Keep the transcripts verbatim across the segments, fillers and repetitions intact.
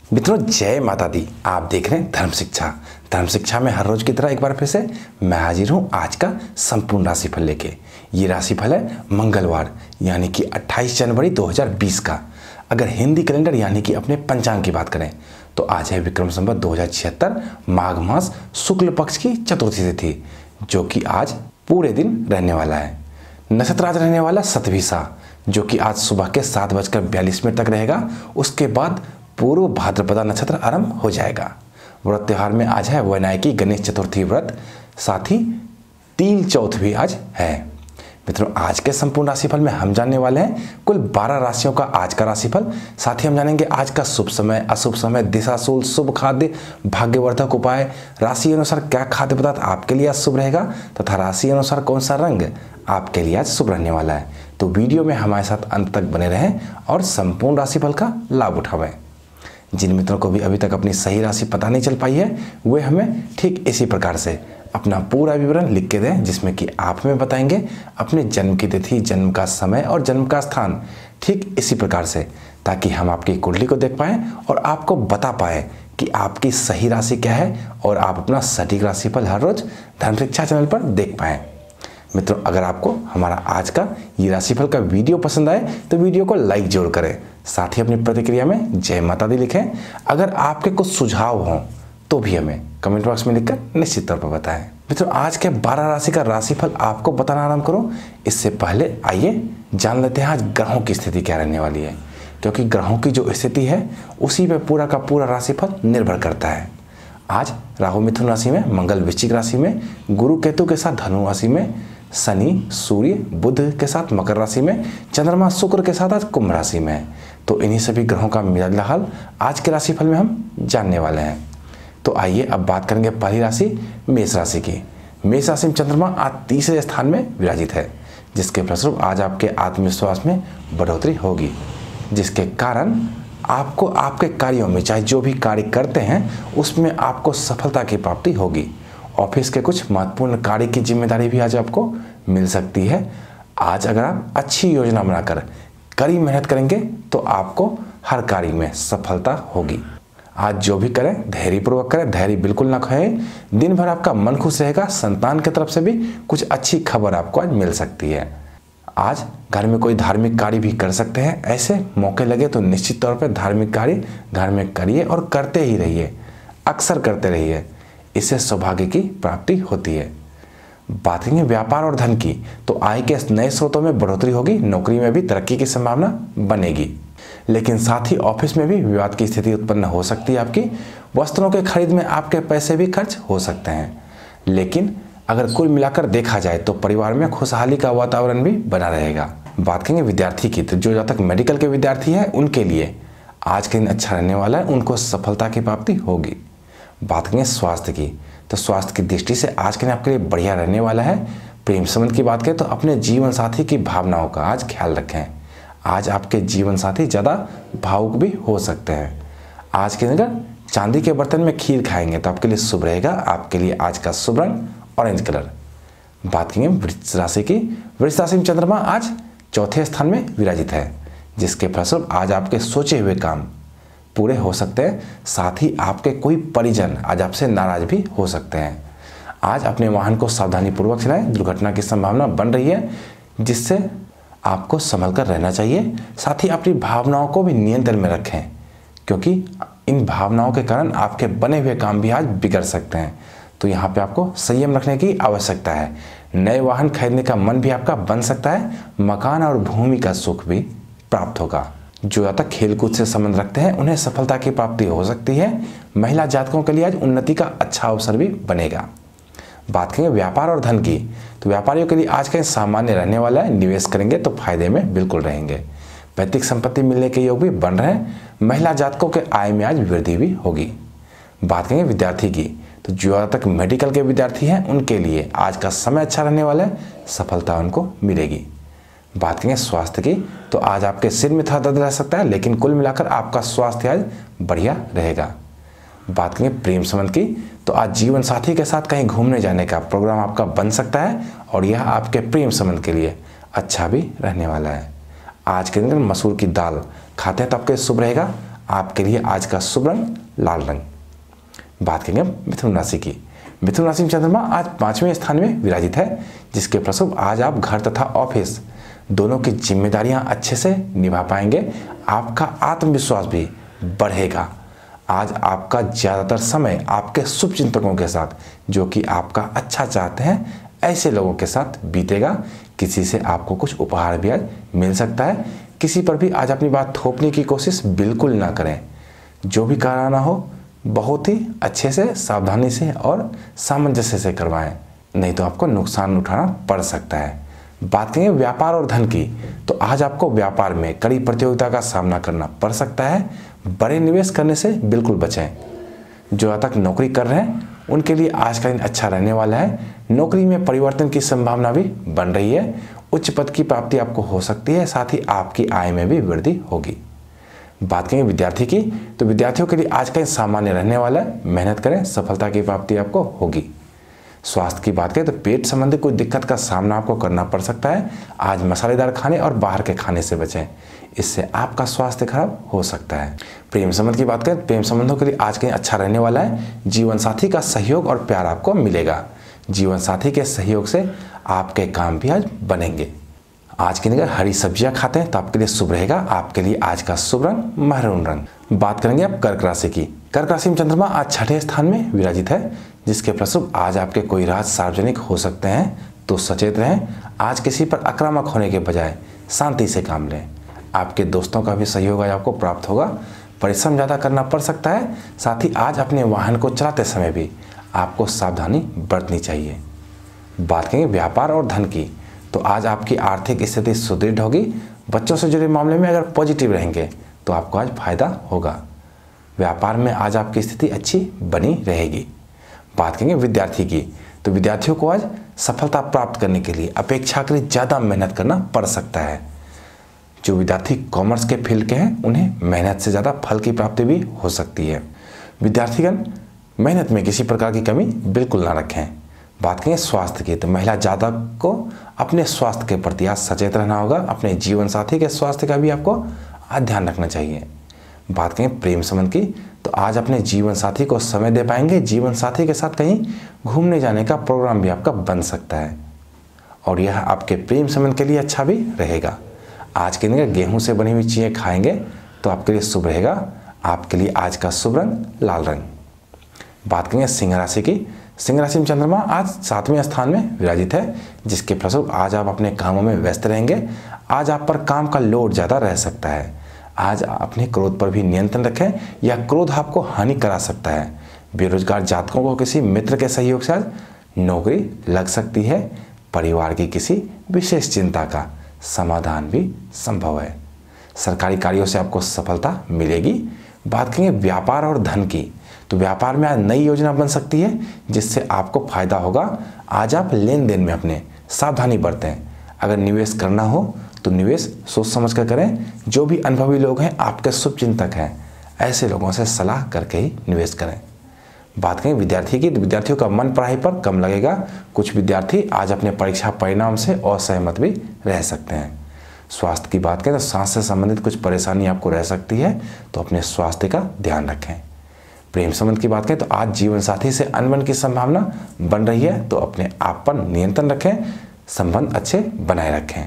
मित्रों जय माता दी। आप देख रहे हैं धर्म शिक्षा। धर्म शिक्षा में हर रोज की तरह एक बार फिर से मैं हाजिर हूं आज का संपूर्ण राशिफल लेके। ये राशिफल है मंगलवार यानी कि अट्ठाईस जनवरी दो हज़ार बीस का। अगर हिंदी कैलेंडर यानी कि अपने पंचांग की बात करें तो आज है विक्रम संवत दो हज़ार छिहत्तर माघ मास शुक्ल पक्ष की चतुर्थी तिथि, जो कि आज पूरे दिन रहने वाला है। नक्षत्र आज रहने वाला सतभिसा, जो कि आज सुबह के सात बजकर बयालीस मिनट तक रहेगा। उसके बाद पूर्व भाद्रपदा नक्षत्र आरंभ हो जाएगा। व्रत त्योहार में आज है वैनायकी गणेश चतुर्थी व्रत, साथ ही तिल चौथ भी आज है। मित्रों आज के संपूर्ण राशिफल में हम जानने वाले हैं कुल बारह राशियों का आज का राशिफल। साथ ही हम जानेंगे आज का शुभ समय, अशुभ समय, दिशाशूल, शुभ खाद्य, भाग्यवर्धक उपाय, राशि अनुसार क्या खाद्य पदार्थ आपके लिए आज शुभ रहेगा तथा राशि अनुसार कौन सा रंग आपके लिए आज शुभ रहने वाला है। तो वीडियो में हमारे साथ अंत तक बने रहें और संपूर्ण राशिफल का लाभ उठावें। जिन मित्रों को भी अभी तक अपनी सही राशि पता नहीं चल पाई है वे हमें ठीक इसी प्रकार से अपना पूरा विवरण लिख के दें, जिसमें कि आप हमें बताएंगे अपने जन्म की तिथि, जन्म का समय और जन्म का स्थान, ठीक इसी प्रकार से, ताकि हम आपकी कुंडली को देख पाएँ और आपको बता पाए कि आपकी सही राशि क्या है और आप अपना सटीक राशिफल हर रोज धर्म शिक्षा चैनल पर देख पाएँ। मित्रों अगर आपको हमारा आज का ये राशिफल का वीडियो पसंद आए तो वीडियो को लाइक जरूर करें, साथ ही अपनी प्रतिक्रिया में जय माता दी लिखें। अगर आपके कुछ सुझाव हों तो भी हमें कमेंट बॉक्स में लिखकर निश्चित तौर पर बताएं। मित्रों आज के बारह राशि का राशिफल आपको बताना आरंभ करूं इससे पहले आइए जान लेते हैं आज ग्रहों की स्थिति क्या रहने वाली है, क्योंकि ग्रहों की जो स्थिति है उसी पर पूरा का पूरा राशिफल निर्भर करता है। आज राहु मिथुन राशि में, मंगल वृश्चिक राशि में, गुरु केतु के साथ धनु राशि में, शनि सूर्य बुध के साथ मकर राशि में, चंद्रमा शुक्र के साथ आज कुंभ राशि में है। तो इन्हीं सभी ग्रहों का मिला हाल आज के राशिफल में हम जानने वाले हैं। तो आइए अब बात करेंगे पहली राशि मेष राशि की। मेष राशि में चंद्रमा आज तीसरे स्थान में विराजित है, जिसके फलस्वरूप आज आपके आत्मविश्वास में बढ़ोतरी होगी, जिसके कारण आपको आपके कार्यों में, चाहे जो भी कार्य करते हैं उसमें आपको सफलता की प्राप्ति होगी। ऑफिस के कुछ महत्वपूर्ण कार्य की जिम्मेदारी भी आज आपको मिल सकती है। आज अगर आप अच्छी योजना बनाकर कड़ी मेहनत करेंगे तो आपको हर कार्य में सफलता होगी। आज जो भी करें धैर्यपूर्वक करें, धैर्य बिल्कुल ना खोएं। दिन भर आपका मन खुश रहेगा। संतान की तरफ से भी कुछ अच्छी खबर आपको आज मिल सकती है। आज घर में कोई धार्मिक कार्य भी कर सकते हैं। ऐसे मौके लगे तो निश्चित तौर पर धार्मिक कार्य घर में करिए और करते ही रहिए, अक्सर करते रहिए। इससे सौभाग्य की प्राप्ति होती है। बात करेंगे व्यापार और धन की, तो आय के नए स्रोतों में बढ़ोतरी होगी। नौकरी में भी तरक्की की संभावना बनेगी, लेकिन साथ ही ऑफिस में भी विवाद की स्थिति उत्पन्न हो सकती है। आपकी वस्त्रों के खरीद में आपके पैसे भी खर्च हो सकते हैं, लेकिन अगर कुल मिलाकर देखा जाए तो परिवार में खुशहाली का वातावरण भी बना रहेगा। बात करेंगे विद्यार्थी की, तो जो जब तक मेडिकल के विद्यार्थी हैं उनके लिए आज के दिन अच्छा रहने वाला है, उनको सफलता की प्राप्ति होगी। बात करेंगे स्वास्थ्य की, तो स्वास्थ्य की दृष्टि से आज के दिन आपके लिए बढ़िया रहने वाला है। प्रेम संबंध की बात करें तो अपने जीवन साथी की भावनाओं का आज ख्याल रखें। आज आपके जीवन साथी ज़्यादा भावुक भी हो सकते हैं। आज के दिन अगर चांदी के बर्तन में खीर खाएंगे तो आपके लिए शुभ रहेगा। आपके लिए आज का शुभ रंग ऑरेंज कलर। बात करेंगे वृश्चिक राशि की। वृश्चिक राशि में चंद्रमा आज चौथे स्थान में विराजित है, जिसके फलस्वरूप आज आपके सोचे हुए काम पूरे हो सकते हैं। साथ ही आपके कोई परिजन आज आपसे नाराज भी हो सकते हैं। आज अपने वाहन को सावधानीपूर्वक चलाएं। दुर्घटना की संभावना बन रही है, जिससे आपको संभल कर रहना चाहिए। साथ ही अपनी भावनाओं को भी नियंत्रण में रखें, क्योंकि इन भावनाओं के कारण आपके बने हुए काम भी आज बिगड़ सकते हैं। तो यहाँ पे आपको संयम रखने की आवश्यकता है। नए वाहन खरीदने का मन भी आपका बन सकता है। मकान और भूमि का सुख भी प्राप्त होगा। जो ज़्यादा तक खेलकूद से संबंध रखते हैं उन्हें सफलता की प्राप्ति हो सकती है। महिला जातकों के लिए आज उन्नति का अच्छा अवसर भी बनेगा। बात करेंगे व्यापार और धन की, तो व्यापारियों के लिए आज का सामान्य रहने वाला है। निवेश करेंगे तो फायदे में बिल्कुल रहेंगे। पैतृक संपत्ति मिलने के योग भी बन रहे हैं। महिला जातकों के आय में आज वृद्धि भी होगी। बात करेंगे विद्यार्थी की, तो जो ज़्यादा तक मेडिकल के विद्यार्थी हैं उनके लिए आज का समय अच्छा रहने वाला है। सफलता उनको मिलेगी। बात करेंगे स्वास्थ्य की, तो आज आपके सिर में थोड़ा दर्द रह सकता है, लेकिन कुल मिलाकर आपका स्वास्थ्य आज बढ़िया रहेगा। बात करेंगे प्रेम संबंध की, तो आज जीवन साथी के साथ कहीं घूमने जाने का प्रोग्राम आपका बन सकता है और यह आपके प्रेम संबंध के लिए अच्छा भी रहने वाला है। आज के दिन मसूर की दाल खाते हैं तो आपके शुभ रहेगा। आपके लिए आज का शुभ रंग लाल रंग। बात करेंगे मिथुन राशि की। मिथुन राशि में चंद्रमा आज पांचवें स्थान में विराजित है, जिसके फलस्वरूप आज आप घर तथा ऑफिस दोनों की जिम्मेदारियां अच्छे से निभा पाएंगे। आपका आत्मविश्वास भी बढ़ेगा। आज आपका ज़्यादातर समय आपके शुभ चिंतकों के साथ, जो कि आपका अच्छा चाहते हैं, ऐसे लोगों के साथ बीतेगा। किसी से आपको कुछ उपहार भी आज मिल सकता है। किसी पर भी आज अपनी बात थोपने की कोशिश बिल्कुल ना करें। जो भी कराना हो बहुत ही अच्छे से, सावधानी से और सामंजस्य से करवाएं, नहीं तो आपको नुकसान उठाना पड़ सकता है। बात करेंगे व्यापार और धन की, तो आज आपको व्यापार में कड़ी प्रतियोगिता का सामना करना पड़ सकता है। बड़े निवेश करने से बिल्कुल बचें। जो अब तक नौकरी कर रहे हैं उनके लिए आज का दिन अच्छा रहने वाला है। नौकरी में परिवर्तन की संभावना भी बन रही है। उच्च पद की प्राप्ति आपको हो सकती है, साथ ही आपकी आय में भी वृद्धि होगी। बात करेंगे विद्यार्थी की, तो विद्यार्थियों के लिए आज का दिन सामान्य रहने वाला है। मेहनत करें, सफलता की प्राप्ति आपको होगी। स्वास्थ्य की बात करें तो पेट संबंधी कोई दिक्कत का सामना आपको करना पड़ सकता है। आज मसालेदार खाने और बाहर के खाने से बचें, इससे आपका स्वास्थ्य खराब हो सकता है। प्रेम संबंध की बात करें, प्रेम संबंधों के लिए आज कहीं अच्छा रहने वाला है। जीवन साथी का सहयोग और प्यार आपको मिलेगा। जीवन साथी के सहयोग से आपके काम भी आज बनेंगे। आज के दिन अगर हरी सब्जियां खाते हैं तो आपके लिए शुभ रहेगा। आपके लिए आज का शुभ रंग महरून रंग। बात करेंगे आप कर्क राशि की। कर्क राशि में चंद्रमा आज छठे स्थान में विराजित है, जिसके फलस्वरूप आज आपके कोई राज सार्वजनिक हो सकते हैं, तो सचेत रहें। आज किसी पर आक्रामक होने के बजाय शांति से काम लें। आपके दोस्तों का भी सहयोग आज आपको प्राप्त होगा। परिश्रम ज़्यादा करना पड़ सकता है। साथ ही आज अपने वाहन को चलाते समय भी आपको सावधानी बरतनी चाहिए। बात करेंगे व्यापार और धन की, तो आज आपकी आर्थिक स्थिति सुदृढ़ होगी। बच्चों से जुड़े मामले में अगर पॉजिटिव रहेंगे तो आपको आज फायदा होगा। व्यापार में आज आपकी स्थिति अच्छी बनी रहेगी। बात करेंगे विद्यार्थी की, तो विद्यार्थियों को आज सफलता प्राप्त करने के लिए अपेक्षाकृत ज़्यादा मेहनत करना पड़ सकता है। जो विद्यार्थी कॉमर्स के फील्ड के हैं उन्हें मेहनत से ज़्यादा फल की प्राप्ति भी हो सकती है। विद्यार्थीगण मेहनत में किसी प्रकार की कमी बिल्कुल ना रखें। बात करें स्वास्थ्य की, तो महिला जातक को अपने स्वास्थ्य के प्रति आज सचेत रहना होगा। अपने जीवन साथी के स्वास्थ्य का भी आपको आज ध्यान रखना चाहिए। बात करें प्रेम संबंध की, तो आज अपने जीवन साथी को समय दे पाएंगे। जीवन साथी के साथ कहीं घूमने जाने का प्रोग्राम भी आपका बन सकता है और यह आपके प्रेम संबंध के लिए अच्छा भी रहेगा। आज के दिन गेहूं से बनी हुई चीज़ें खाएंगे तो आपके लिए शुभ रहेगा। आपके लिए आज का शुभ रंग लाल रंग। बात करेंगे सिंह राशि की। सिंह राशि में चंद्रमा आज सातवें स्थान में विराजित है, जिसके फलस्वरूप आज आप अपने कामों में व्यस्त रहेंगे। आज आप पर काम का लोड ज़्यादा रह सकता है। आज अपने क्रोध पर भी नियंत्रण रखें, या क्रोध आपको हानि करा सकता है। बेरोजगार जातकों को किसी मित्र के सहयोग से आज नौकरी लग सकती है। परिवार की किसी विशेष चिंता का समाधान भी संभव है। सरकारी कार्यों से आपको सफलता मिलेगी। बात करेंगे व्यापार और धन की, तो व्यापार में आज नई योजना बन सकती है जिससे आपको फायदा होगा। आज आप लेन देन में अपने सावधानी बरतें। अगर निवेश करना हो तो निवेश सोच समझ कर करें। जो भी अनुभवी लोग हैं, आपके शुभ चिंतक हैं, ऐसे लोगों से सलाह करके ही निवेश करें। बात करें विद्यार्थी की, तो विद्यार्थियों का मन पढ़ाई पर कम लगेगा। कुछ विद्यार्थी आज अपने परीक्षा परिणाम से असहमत भी रह सकते हैं। स्वास्थ्य की बात करें तो सांस से संबंधित कुछ परेशानी आपको रह सकती है, तो अपने स्वास्थ्य का ध्यान रखें। प्रेम संबंध की बात करें तो आज जीवन साथी से अनबन की संभावना बन रही है, तो अपने आप पर नियंत्रण रखें, संबंध अच्छे बनाए रखें।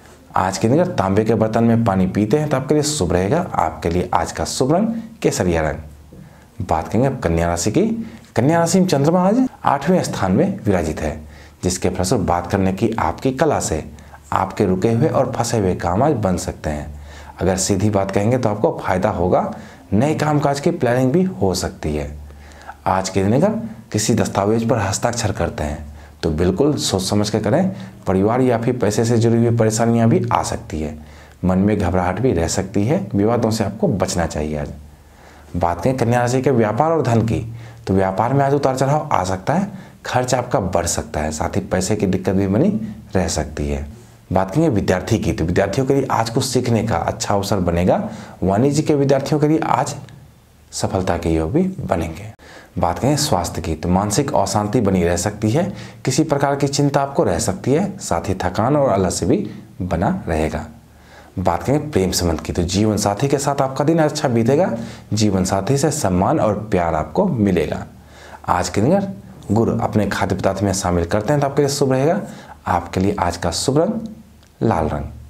आज के दिन अगर तांबे के बर्तन में पानी पीते हैं तो आपके लिए शुभ रहेगा। आपके लिए आज का शुभ रंग केसरिया रंग। बात करेंगे अब कन्या राशि की। कन्या राशि में चंद्रमा आज आठवें स्थान में विराजित है, जिसके फलस्वरूप बात करने की आपकी कला से आपके रुके हुए और फंसे हुए काम आज बन सकते हैं। अगर सीधी बात कहेंगे तो आपको फायदा होगा। नए कामकाज की प्लानिंग भी हो सकती है। आज के दिन अगर किसी दस्तावेज पर हस्ताक्षर करते हैं तो बिल्कुल सोच समझ कर करें। परिवार या फिर पैसे से जुड़ी हुई परेशानियां भी आ सकती है। मन में घबराहट भी रह सकती है। विवादों से आपको बचना चाहिए। आज बात करें कन्या राशि के व्यापार और धन की, तो व्यापार में आज उतार चढ़ाव आ सकता है। खर्च आपका बढ़ सकता है, साथ ही पैसे की दिक्कत भी बनी रह सकती है। बात करेंगे विद्यार्थी की, तो विद्यार्थियों के लिए आज कुछ सीखने का अच्छा अवसर बनेगा। वाणिज्य के विद्यार्थियों के लिए आज सफलता के योग भी बनेंगे। बात करें स्वास्थ्य की, तो मानसिक अशांति बनी रह सकती है। किसी प्रकार की चिंता आपको रह सकती है, साथ ही थकान और आलस्य भी बना रहेगा। बात करेंगे प्रेम संबंध की, तो जीवन साथी के साथ आपका दिन अच्छा बीतेगा। जीवन साथी से सम्मान और प्यार आपको मिलेगा। आज के दिन अगर गुड़ अपने खाद्य पदार्थ में शामिल करते हैं तो आपके लिए शुभ रहेगा। आपके लिए आज का शुभ रंग लाल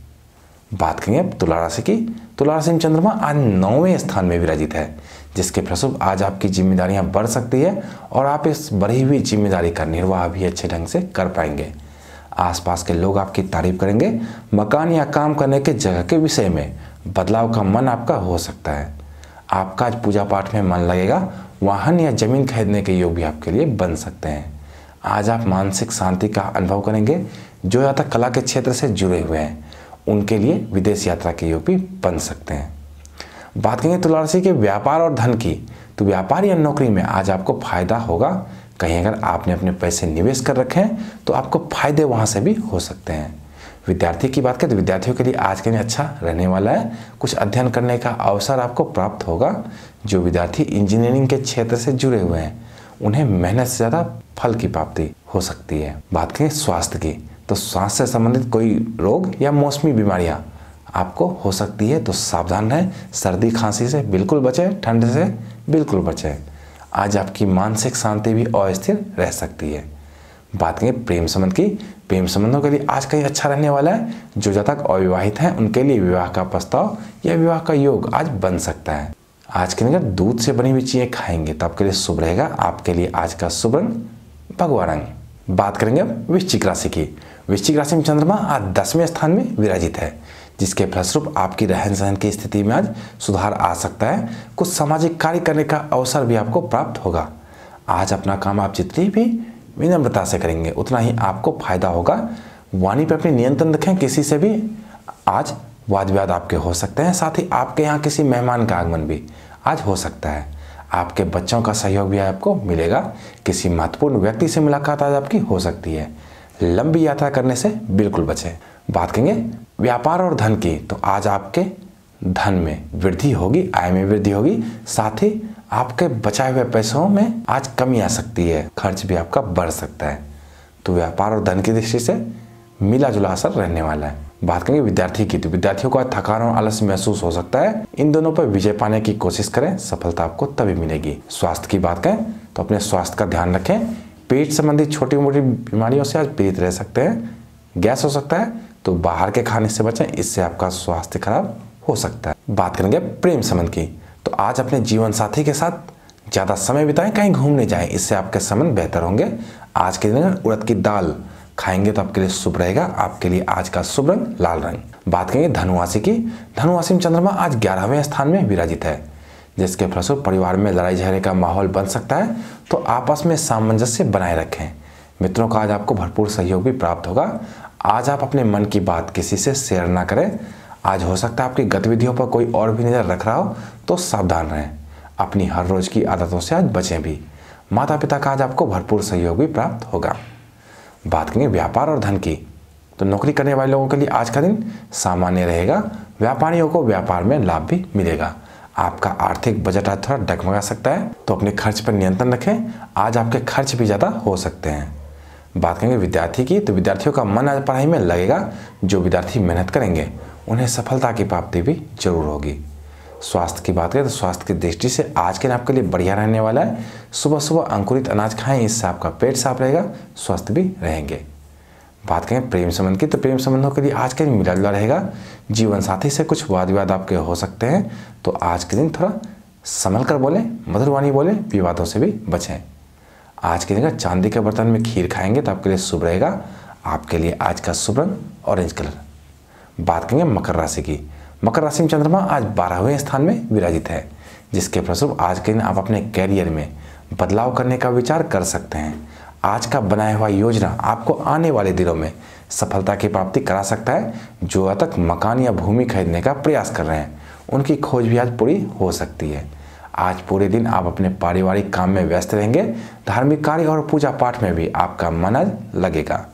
रंग। बात करेंगे अब तुला राशि की। तुला राशि में चंद्रमा आज नौवें स्थान में विराजित है, जिसके फलस्वरूप आज आपकी जिम्मेदारियां बढ़ सकती है और आप इस बढ़ी हुई जिम्मेदारी का निर्वाह भी अच्छे ढंग से कर पाएंगे। आसपास के लोग आपकी तारीफ करेंगे। मकान या काम करने के जगह के विषय में बदलाव का मन आपका हो सकता है। आपका आज पूजा पाठ में मन लगेगा। वाहन या जमीन खरीदने के योग भी आपके लिए बन सकते हैं। आज आप मानसिक शांति का अनुभव करेंगे। जो ज़्यादा कला के क्षेत्र से जुड़े हुए हैं उनके लिए विदेश यात्रा के योग भी बन सकते हैं। बात करेंगे तुला राशि के व्यापार और धन की, तो व्यापार या नौकरी में आज आपको फायदा होगा। कहीं अगर आपने अपने पैसे निवेश कर रखे हैं तो आपको फायदे वहां से भी हो सकते हैं। विद्यार्थी की बात करें तो विद्यार्थियों के लिए आज के दिन अच्छा रहने वाला है। कुछ अध्ययन करने का अवसर आपको प्राप्त होगा। जो विद्यार्थी इंजीनियरिंग के क्षेत्र से जुड़े हुए हैं उन्हें मेहनत से ज़्यादा फल की प्राप्ति हो सकती है। बात करें स्वास्थ्य की, तो स्वास्थ्य से संबंधित कोई रोग या मौसमी बीमारियां आपको हो सकती है, तो सावधान रहें। सर्दी खांसी से बिल्कुल बचें, ठंड से बिल्कुल बचें। आज आपकी मानसिक शांति भी अस्थिर रह सकती है। बात करें प्रेम संबंध की। प्रेम संबंधों के लिए आज कहीं अच्छा रहने वाला है। जो जब तक अविवाहित हैं उनके लिए विवाह का प्रस्ताव या विवाह का योग आज बन सकता है। आज के दिन अगर दूध से बनी हुई चीजें खाएंगे तो आपके लिए शुभ रहेगा। आपके लिए आज का शुभ रंग भगवा रंग। बात करेंगे अब वृश्चिक राशि की। वृश्चिक राशि में चंद्रमा आज दसवें स्थान में विराजित है, जिसके फलस्वरूप आपकी रहन सहन की स्थिति में आज सुधार आ सकता है। कुछ सामाजिक कार्य करने का अवसर भी आपको प्राप्त होगा। आज अपना काम आप जितनी भी विनम्रता से करेंगे उतना ही आपको फायदा होगा। वाणी पर अपनी नियंत्रण रखें। किसी से भी आज वाद विवाद आपके हो सकते हैं। साथ ही आपके यहाँ किसी मेहमान का आगमन भी आज हो सकता है। आपके बच्चों का सहयोग भी आपको मिलेगा। किसी महत्वपूर्ण व्यक्ति से मुलाकात आज आपकी हो सकती है। लंबी यात्रा करने से बिल्कुल बचें। बात करेंगे व्यापार और धन की, तो आज आपके धन में वृद्धि होगी, आय में वृद्धि होगी। साथ ही आपके बचाए हुए पैसों में आज कमी आ सकती है। खर्च भी आपका बढ़ सकता है। तो व्यापार और धन की दृष्टि से मिला जुला असर रहने वाला है। बात करेंगे विद्यार्थी की, तो विद्यार्थियों को थकान और आलस महसूस हो सकता है। इन दोनों पर विजय पाने की कोशिश करें, सफलता आपको तभी मिलेगी। स्वास्थ्य की बात करें तो अपने स्वास्थ्य का ध्यान रखें। पेट संबंधी छोटी मोटी बीमारियों से आज पीड़ित रह सकते हैं। गैस हो सकता है तो बाहर के खाने से बचें, इससे आपका स्वास्थ्य खराब हो सकता है। बात करेंगे प्रेम संबंध की, तो आज अपने जीवन साथी के साथ ज़्यादा समय बिताएं, कहीं घूमने जाएं, इससे आपके संबंध बेहतर होंगे। आज के दिन उड़द की दाल खाएंगे तो आपके लिए शुभ रहेगा। आपके लिए आज का शुभ रंग लाल रंग। बात करेंगे धनु राशि की। धनु राशि में चंद्रमा आज ग्यारहवें स्थान में विराजित है, जिसके फलस्वरूप परिवार में लड़ाई झगड़े का माहौल बन सकता है। तो आपस में सामंजस्य बनाए रखें। मित्रों का आज आपको भरपूर सहयोग भी प्राप्त होगा। आज आप अपने मन की बात किसी से शेयर ना करें। आज हो सकता है आपकी गतिविधियों पर कोई और भी नजर रख रहा हो, तो सावधान रहें। अपनी हर रोज की आदतों से आज बचें भी। माता पिता का आज आपको भरपूर सहयोग भी प्राप्त होगा। बात करेंगे व्यापार और धन की, तो नौकरी करने वाले लोगों के लिए आज का दिन सामान्य रहेगा। व्यापारियों को व्यापार में लाभ भी मिलेगा। आपका आर्थिक बजट आज थोड़ा डगमगा सकता है, तो अपने खर्च पर नियंत्रण रखें। आज आपके खर्च भी ज़्यादा हो सकते हैं। बात करेंगे विद्यार्थी की, तो विद्यार्थियों का मन आज पढ़ाई में लगेगा। जो विद्यार्थी मेहनत करेंगे उन्हें सफलता की प्राप्ति भी जरूर होगी। स्वास्थ्य की बात करें तो स्वास्थ्य की दृष्टि से आज के दिन आपके लिए बढ़िया रहने वाला है। सुबह सुबह अंकुरित अनाज खाएं, इससे आपका पेट साफ रहेगा, स्वस्थ भी रहेंगे। बात करें प्रेम संबंध की, तो प्रेम संबंधों के लिए आज के दिन मिला जुला रहेगा। जीवन साथी से कुछ वाद विवाद आपके हो सकते हैं, तो आज के दिन थोड़ा संभल कर बोलें, मधुर वाणी बोलें, विवादों से भी बचें। आज के दिन अगर चांदी के बर्तन में खीर खाएंगे तो आपके लिए शुभ रहेगा। आपके लिए आज का शुभ रंग ऑरेंज कलर। बात करेंगे मकर राशि की। मकर राशि में चंद्रमा आज बारहवें स्थान में विराजित है, जिसके फलस्वरूप आज के दिन आप अपने कैरियर में बदलाव करने का विचार कर सकते हैं। आज का बनाया हुआ योजना आपको आने वाले दिनों में सफलता की प्राप्ति करा सकता है। जो अब तक मकान या भूमि खरीदने का प्रयास कर रहे हैं उनकी खोज भी आज पूरी हो सकती है। आज पूरे दिन आप अपने पारिवारिक काम में व्यस्त रहेंगे। धार्मिक कार्य और पूजा पाठ में भी आपका मन आज लगेगा।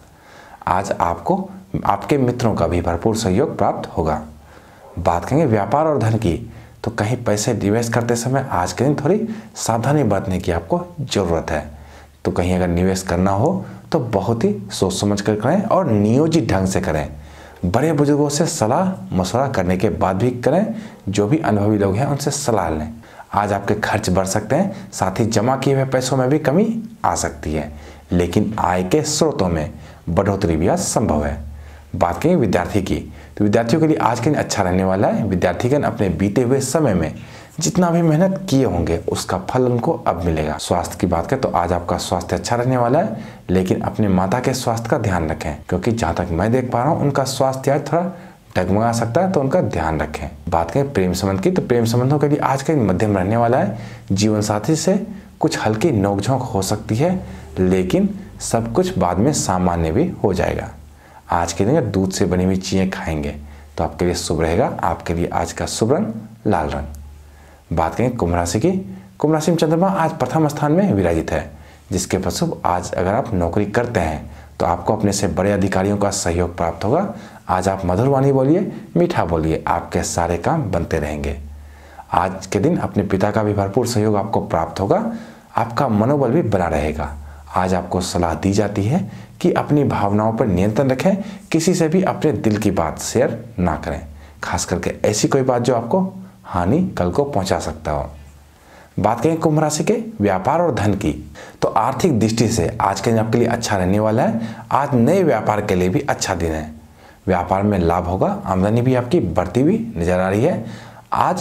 आज आपको आपके मित्रों का भी भरपूर सहयोग प्राप्त होगा। बात करेंगे व्यापार और धन की, तो कहीं पैसे निवेश करते समय आज के दिन थोड़ी सावधानी बरतने की आपको ज़रूरत है। तो कहीं अगर निवेश करना हो तो बहुत ही सोच समझ कर करें और नियोजित ढंग से करें। बड़े बुजुर्गों से सलाह मशवरा करने के बाद भी करें। जो भी अनुभवी लोग हैं उनसे सलाह लें। आज आपके खर्च बढ़ सकते हैं, साथ ही जमा किए हुए पैसों में भी कमी आ सकती है, लेकिन आय के स्रोतों में बढ़ोतरी भी आज संभव है। बात करें विद्यार्थी की, तो विद्यार्थियों के लिए आज के दिन अच्छा रहने वाला है। विद्यार्थीगण अपने बीते हुए समय में जितना भी मेहनत किए होंगे उसका फल उनको अब मिलेगा। स्वास्थ्य की बात करें तो आज आपका स्वास्थ्य अच्छा रहने वाला है, लेकिन अपने माता के स्वास्थ्य का ध्यान रखें, क्योंकि जहाँ तक मैं देख पा रहा हूँ उनका स्वास्थ्य आज थोड़ा डगमगा सकता है, तो उनका ध्यान रखें। बात करें प्रेम संबंध की, तो प्रेम संबंधों के लिए आज का दिन मध्यम रहने वाला है। जीवन साथी से कुछ हल्की नोकझोंक हो सकती है, लेकिन सब कुछ बाद में सामान्य भी हो जाएगा। आज के दिन अगर दूध से बनी हुई चीज़ें खाएंगे तो आपके लिए शुभ रहेगा। आपके लिए आज का शुभ रंग लाल रंग। बात करें कुंभ राशि की, कुंभ राशि में चंद्रमा आज प्रथम स्थान में विराजित है, जिसके फलस्वरूप आज अगर आप नौकरी करते हैं तो आपको अपने से बड़े अधिकारियों का सहयोग प्राप्त होगा। आज आप मधुर वाणी बोलिए, मीठा बोलिए, आपके सारे काम बनते रहेंगे। आज के दिन अपने पिता का भी भरपूर सहयोग आपको प्राप्त होगा। आपका मनोबल भी बना रहेगा। आज आपको सलाह दी जाती है कि अपनी भावनाओं पर नियंत्रण रखें, किसी से भी अपने दिल की बात शेयर ना करें, खास करके ऐसी कोई बात जो आपको हानि कल को पहुंचा सकता हो। बात करें कुंभ राशि के व्यापार और धन की, तो आर्थिक दृष्टि से आज के दिन आपके लिए अच्छा रहने वाला है। आज नए व्यापार के लिए भी अच्छा दिन है। व्यापार में लाभ होगा, आमदनी भी आपकी बढ़ती हुई नजर आ रही है। आज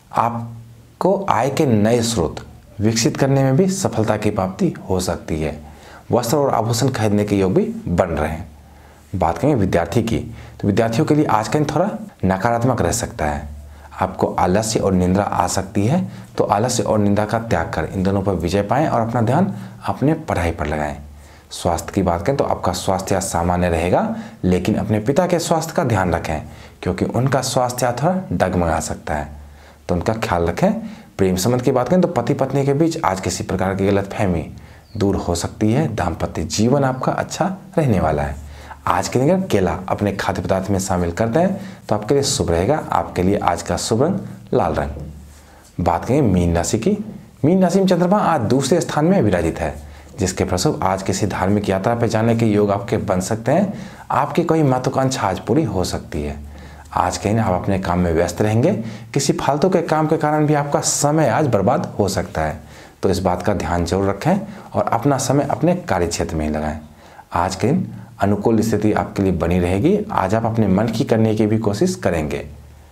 आपको आय के नए स्रोत विकसित करने में भी सफलता की प्राप्ति हो सकती है। वस्त्र और आभूषण खरीदने के योग भी बन रहे हैं। बात करें विद्यार्थी की, तो विद्यार्थियों के लिए आज का दिन थोड़ा नकारात्मक रह सकता है। आपको आलस्य और निंद्रा आ सकती है, तो आलस्य और निंदा का त्याग कर इन दोनों पर विजय पाएं और अपना ध्यान अपने पढ़ाई पर लगाएं। स्वास्थ्य की बात करें तो आपका स्वास्थ्य सामान्य रहेगा, लेकिन अपने पिता के स्वास्थ्य का ध्यान रखें, क्योंकि उनका स्वास्थ्य थोड़ा डगमगा सकता है, तो उनका ख्याल रखें। प्रेम संबंध की बात करें तो पति पत्नी के बीच आज किसी प्रकार की गलतफहमी दूर हो सकती है। दाम्पत्य जीवन आपका अच्छा रहने वाला है। आज के दिन अगर केला अपने खाद्य पदार्थ में शामिल करते हैं तो आपके लिए शुभ रहेगा। आपके लिए आज का शुभ रंग लाल रंग। बात करें मीन राशि की, मीन राशि में चंद्रमा आज दूसरे स्थान में विराजित है, जिसके फलस्वरूप आज किसी धार्मिक यात्रा पर जाने के योग आपके बन सकते हैं। आपकी कोई महत्वाकांक्षा आज पूरी हो सकती है। आज के दिन आप अपने काम में व्यस्त रहेंगे। किसी फालतू के काम के कारण भी आपका समय आज बर्बाद हो सकता है, तो इस बात का ध्यान जरूर रखें और अपना समय अपने कार्य क्षेत्र में ही लगाएं। आज के दिन अनुकूल स्थिति आपके लिए बनी रहेगी। आज आप अपने मन की करने की भी कोशिश करेंगे।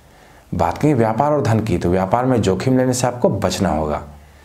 बात करें व्यापार और धन की, तो व्यापार में जोखिम लेने से आपको बचना होगा।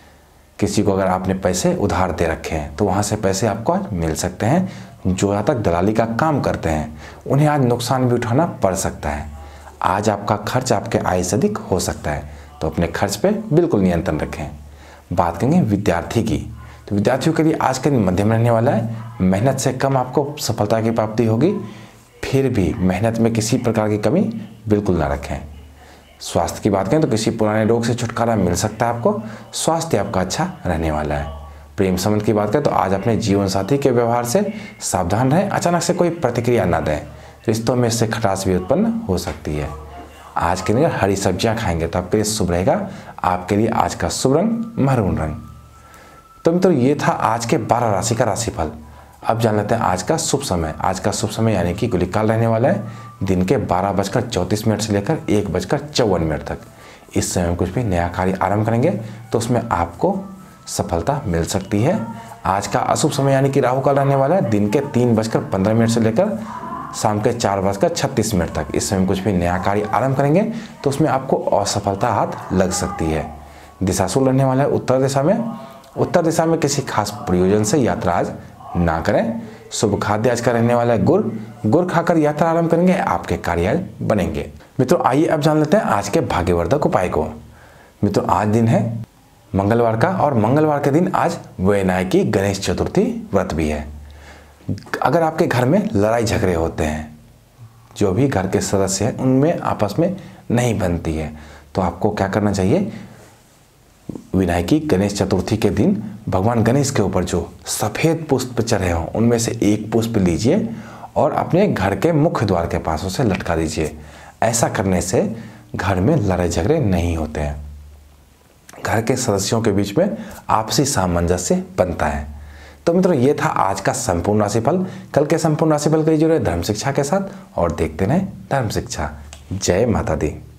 किसी को अगर आपने पैसे उधार दे रखे हैं तो वहाँ से पैसे आपको आज मिल सकते हैं। जो यहाँ तक दलाली का काम करते हैं उन्हें आज नुकसान भी उठाना पड़ सकता है। आज आपका खर्च आपके आय से अधिक हो सकता है, तो अपने खर्च पे बिल्कुल नियंत्रण रखें। बात करेंगे विद्यार्थी की, तो विद्यार्थियों के लिए आज का दिन मध्यम रहने वाला है। मेहनत से कम आपको सफलता की प्राप्ति होगी, फिर भी मेहनत में किसी प्रकार की कमी बिल्कुल ना रखें। स्वास्थ्य की बात करें तो किसी पुराने रोग से छुटकारा मिल सकता है आपको। स्वास्थ्य आपका अच्छा रहने वाला है। प्रेम संबंध की बात करें तो आज अपने जीवन साथी के व्यवहार से सावधान रहें। अचानक से कोई प्रतिक्रिया ना दें, रिश्तों में इससे खटास भी उत्पन्न हो सकती है। आज के दिन हरी सब्जियां खाएंगे तो आपके लिए शुभ रहेगा। आपके लिए आज का शुभ रंग महरून रंग। तो मित्रों ये था आज के बारह राशि का राशिफल। अब जान लेते हैं आज का शुभ समय। आज का शुभ समय यानी कि गुलिकाल रहने वाला है दिन के बारह बजकर चौंतीस मिनट से लेकर एक बजकर चौवन मिनट तक। इस समय में कुछ भी नया कार्य आरंभ करेंगे तो उसमें आपको सफलता मिल सकती है। आज का अशुभ समय यानी कि राहु काल रहने वाला है दिन के तीन बजकर पंद्रह मिनट से लेकर शाम के चार बजकर छत्तीस मिनट तक। इस समय कुछ भी नया कार्य आरंभ करेंगे तो उसमें आपको असफलता हाथ लग सकती है। दिशाशूल रहने वाला है उत्तर दिशा में। उत्तर दिशा में किसी खास प्रयोजन से यात्रा आज ना करें। शुभ खाद्य आज का रहने वाला है गुड़। गुड़ खाकर यात्रा आरंभ करेंगे, आपके कार्य आज बनेंगे। मित्रों आइए अब जान लेते हैं आज के भाग्यवर्धक उपाय को। मित्रों आज दिन है मंगलवार का, और मंगलवार के दिन आज वैनायकी गणेश चतुर्थी व्रत भी है। अगर आपके घर में लड़ाई झगड़े होते हैं, जो भी घर के सदस्य हैं उनमें आपस में नहीं बनती है, तो आपको क्या करना चाहिए, विनायकी गणेश चतुर्थी के दिन भगवान गणेश के ऊपर जो सफ़ेद पुष्प चढ़े हों उनमें से एक पुष्प लीजिए और अपने घर के मुख्य द्वार के पास उसे लटका दीजिए। ऐसा करने से घर में लड़ाई झगड़े नहीं होते हैं, घर के सदस्यों के बीच में आपसी सामंजस्य बनता है। तो मित्रों ये था आज का संपूर्ण राशिफल। कल के संपूर्ण राशिफल के जुड़े धर्म शिक्षा के साथ और देखते रहें धर्म शिक्षा। जय माता दी।